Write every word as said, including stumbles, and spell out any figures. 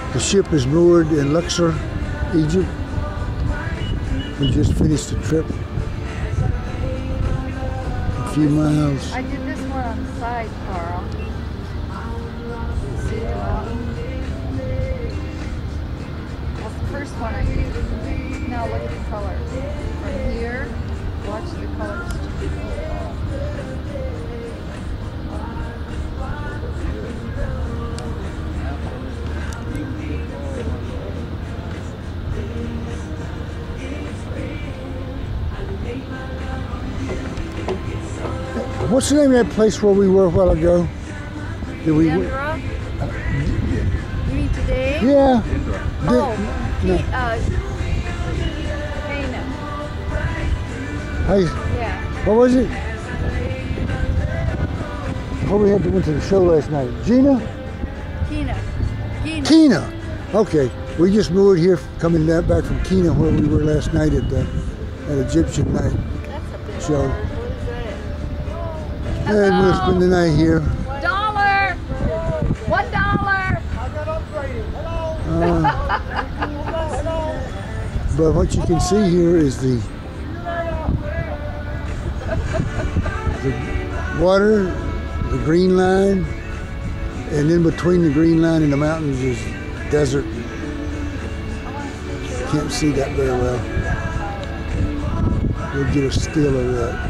The ship is moored in Luxor, Egypt. We just finished the trip. A few miles. I did this one on the side, Carl. See it well? That's the first one I did. Now look at the colors. From here, watch the colors. What's the name of that place where we were a while ago? Did we? Denver? You mean today? Yeah. Oh, no. P- uh, Cana. Hey, Yeah. what was it? Oh, we had to went to the show last night. Gina? Kina. Kina. Kina. Okay. We just moored here, coming back from Kina, where we were last night at the at Egyptian night That's a big show. word. What is that? And we'll spend the night here. Dollar. One dollar. Uh, but what you can see here is the the water, the green line, and in between the green line and the mountains is desert. Can't see that very well. We'll get a still of that.